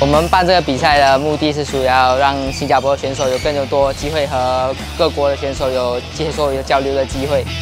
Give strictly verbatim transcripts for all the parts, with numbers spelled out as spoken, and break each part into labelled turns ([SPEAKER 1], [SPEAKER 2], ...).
[SPEAKER 1] 我们办这个比赛的目的是主要让新加坡选手有更多机会和各国的选手有接受有交流的机会。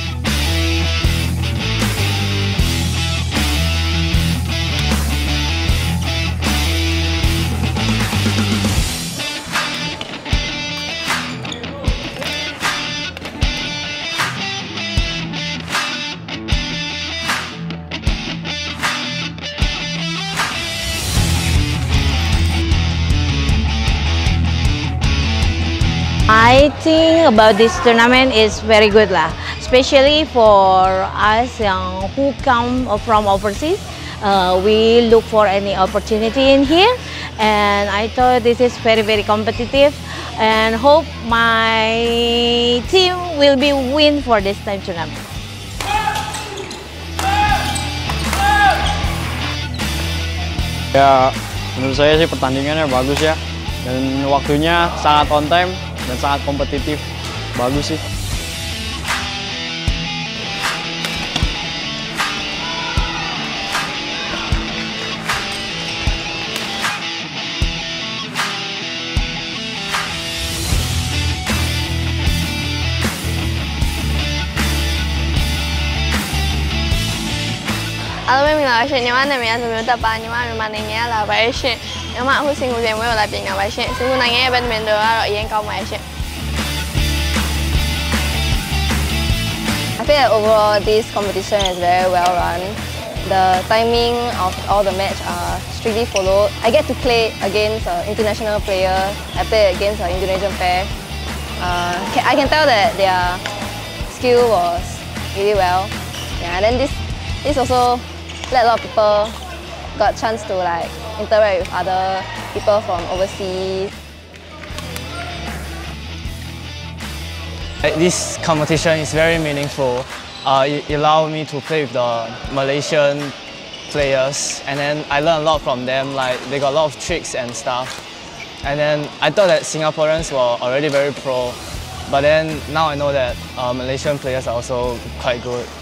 [SPEAKER 2] I think about this tournament is very good lah, especially for us yang who come from overseas. Uh, we look for any opportunity in here, and I thought this is very very competitive, and hope my team will be win for this time tournament.
[SPEAKER 3] Ya, menurut saya sih pertandingannya bagus ya, dan waktunya sangat on time. Dan sangat kompetitif, bagus sih.
[SPEAKER 4] Alo, mình là chuyện nhưng mà này mình sẽ tập bài nhưng mà mình màn nghe là bài chuyện nhưng mà hồi sinh của mình mới là chuyện nào bài chuyện sinh của này nghe bên mình được rồi yên câu bài chuyện. I feel like overall this competition is very well run. The timing of all the match are strictly followed. I get to play against an international player. I play against an Indonesian pair. Uh, I can tell that their skill was really well. Yeah, and then this this also let a lot of people got a chance to like interact with other people from overseas.
[SPEAKER 5] This competition is very meaningful. Uh, it allowed me to play with the Malaysian players, and then I learned a lot from them. Like they got a lot of tricks and stuff. And then I thought that Singaporeans were already very pro, but then now I know that uh, Malaysian players are also quite good.